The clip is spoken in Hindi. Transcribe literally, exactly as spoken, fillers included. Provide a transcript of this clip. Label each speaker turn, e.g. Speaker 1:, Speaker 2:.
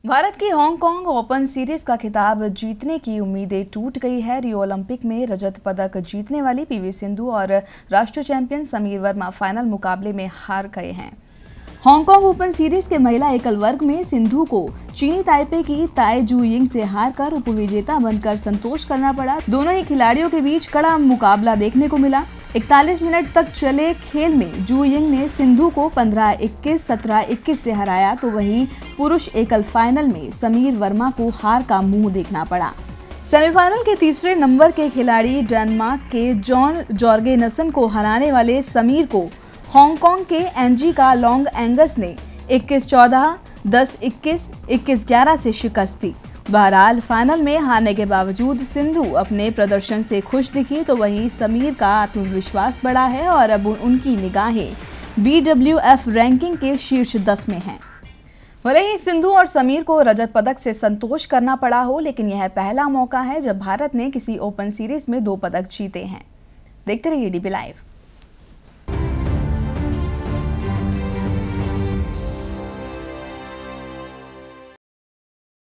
Speaker 1: भारत की हांगकांग ओपन सीरीज का खिताब जीतने की उम्मीदें टूट गई है। रियो ओलंपिक में रजत पदक जीतने वाली पीवी सिंधु और राष्ट्रीय चैंपियन समीर वर्मा फाइनल मुकाबले में हार गए हैं। हांगकांग ओपन सीरीज के महिला एकल वर्ग में सिंधु को चीनी ताइपे की ताई जू यिंग से हारकर उपविजेता बनकर संतोष करना पड़ा। दोनों ही खिलाड़ियों के बीच कड़ा मुकाबला देखने को मिला। इकतालीस मिनट तक चले खेल में जू यिंग ने सिंधु को पंद्रह इक्कीस, सत्रह इक्कीस से हराया, तो वहीं पुरुष एकल फाइनल में समीर वर्मा को हार का मुंह देखना पड़ा। सेमीफाइनल के तीसरे नंबर के खिलाड़ी डेनमार्क के जॉन जॉर्गेनसन को हराने वाले समीर को हांगकांग के एंजिका लॉन्ग एंगस ने इक्कीस चौदह, दस इक्कीस, इक्कीस ग्यारह से शिकस्त दी। बहरहाल फाइनल में हारने के बावजूद सिंधु अपने प्रदर्शन से खुश दिखी, तो वहीं समीर का आत्मविश्वास बढ़ा है और अब उनकी निगाहें बी डब्ल्यू एफ रैंकिंग के शीर्ष दस में हैं। भले ही सिंधु और समीर को रजत पदक से संतोष करना पड़ा हो, लेकिन यह पहला मौका है जब भारत ने किसी ओपन सीरीज में दो पदक जीते हैं। देखते रहिए डीबी लाइव।